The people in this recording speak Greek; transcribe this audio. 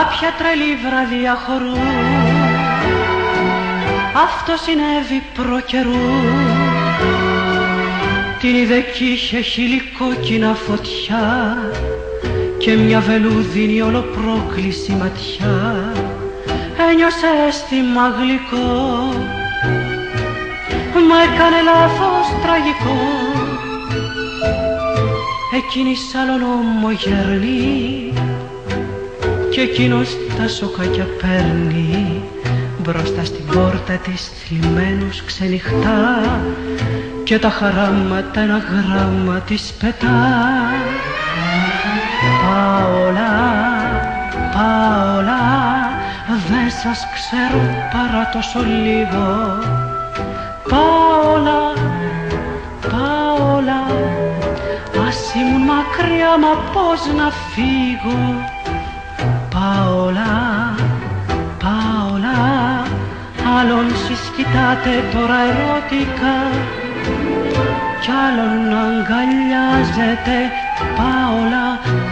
κάποια τρελή βραδιά χορού, αυτό συνέβη προ καιρού. Την είδε κι είχε χιλικόκκινα φωτιά και μια βελούδινη ολοπρόκληση ματιά. Ένιωσε αίσθημα γλυκό, μα έκανε λάθος τραγικό. Εκείνη σαλον ομογερνή κι εκείνος τα σοκάκια παίρνει. Μπροστά στην πόρτα της θλιμμένος ξενυχτά και τα χαράματα ένα γράμμα της πετά. Πάολα, Πάολα, δεν σας ξέρω παρά τόσο λίγο. Πάολα, Πάολα, ας ήμουν μακριά μα πώς να φύγω. Πάολα, Πάολα, άλλον συσκητάτε τώρα ερωτικά κι άλλον αγκαλιάζετε. Πάολα,